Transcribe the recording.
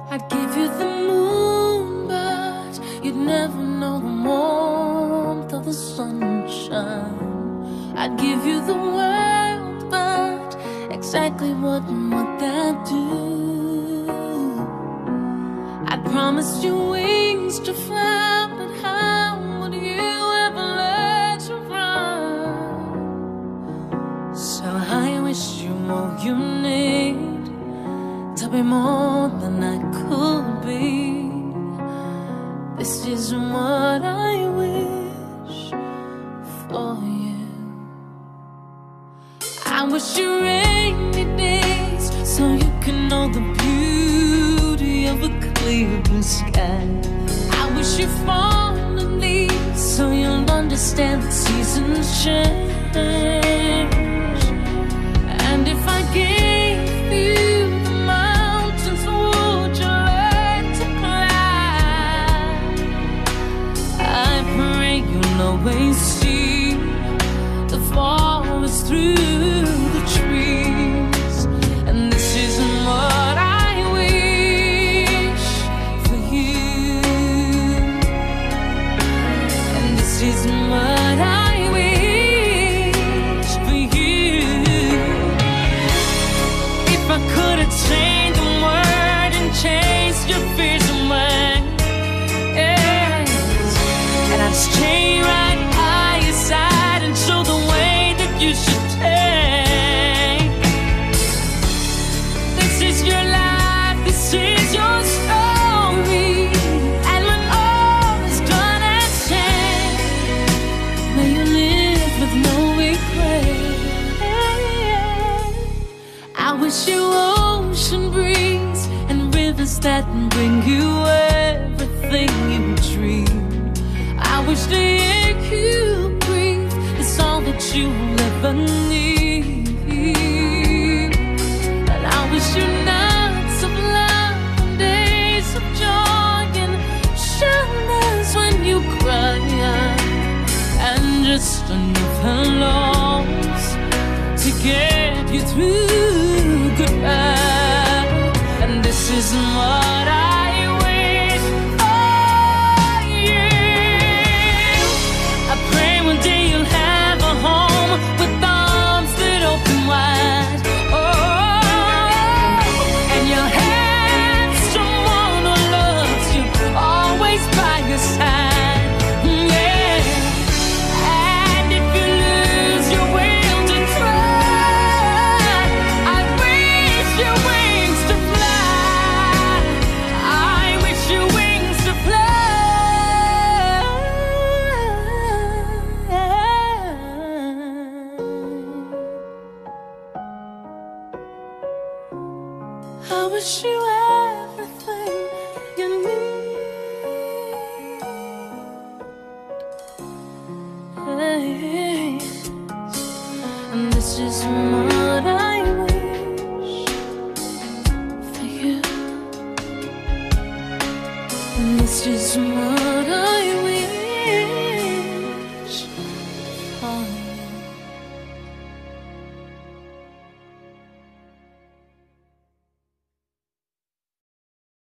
I'd give you the moon, but you'd never know the warmth of the sunshine. I'd give you the world, but exactly what would that do? I'd promise you wings to fly, but how would you ever let you run? So I wish you all you need to be more than I could be. This is what I wish for you. I wish you rainy days so you can know the beauty of a clear blue sky. I wish you fallen leaves so you'll understand that seasons change. And if I gave you always see the forest through the trees. And this is what I wish for you. And this is what I wish for you. If I could have changed the word and changed your fears away, yes, and I'd stay right by your side and show the way that you should take. This is your life, this is your story, and when all is done and said, may you live with no regret. I wish you ocean breeze and rivers that bring you everything you dream. I wish the air you breathe is all that you'll ever need. And I wish you nights of love and days of joy and shoulders when you cry, and just enough loss to get you through goodbye. And this is what I wish for you. I pray one day you'll have a home with arms that open wide. Oh, and you'll have someone who loves you always by your side. Yeah. And if you lose your will to try, I wish your wings to fly. I wish your wings to fly. I wish you everything you need. Hey, and this is what I wish for you. And this is what I